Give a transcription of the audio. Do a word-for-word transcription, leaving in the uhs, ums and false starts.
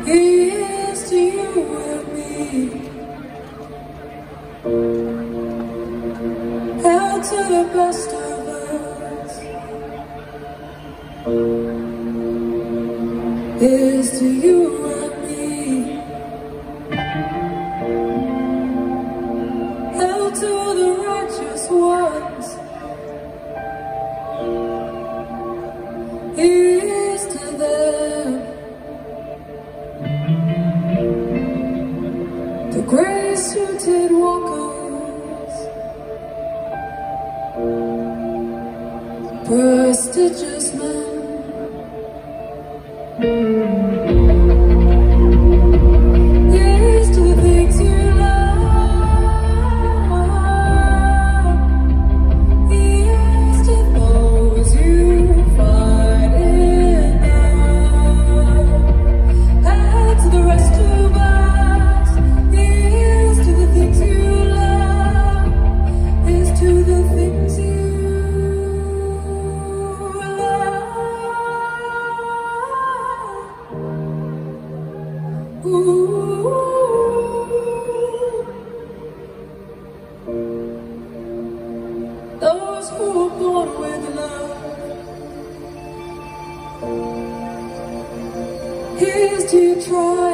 Here's to you and me. Held to the best of us. Here's to you and me. Held to the righteous ones. Here's to them. The gray-suited walkers, prestigious men. Here's to the things you love. Here's to those you find enough. And to the rest of us, here's to the things you love. Here's to the things you Ooh. Those who are born with love. Here's to try.